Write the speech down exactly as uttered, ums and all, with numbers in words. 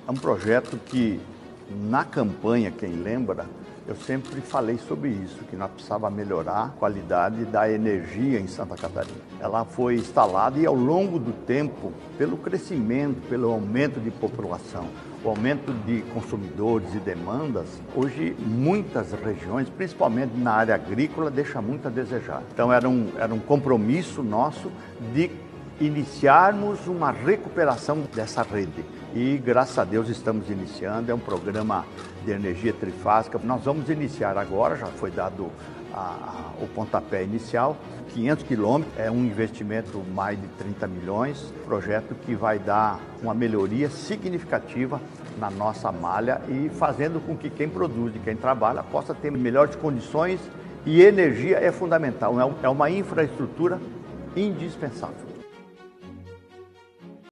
É um projeto que, na campanha, quem lembra, eu sempre falei sobre isso, que nós precisávamos melhorar a qualidade da energia em Santa Catarina. Ela foi instalada e, ao longo do tempo, pelo crescimento, pelo aumento de população, o aumento de consumidores e demandas, hoje muitas regiões, principalmente na área agrícola, deixam muito a desejar. Então era um, era um compromisso nosso de iniciarmos uma recuperação dessa rede. E, graças a Deus, estamos iniciando. É um programa de energia trifásica. Nós vamos iniciar agora, já foi dado a, a, o pontapé inicial, quinhentos quilômetros, é um investimento mais de trinta milhões, projeto que vai dar uma melhoria significativa na nossa malha e fazendo com que quem produz e quem trabalha possa ter melhores condições, e energia é fundamental, é uma infraestrutura indispensável.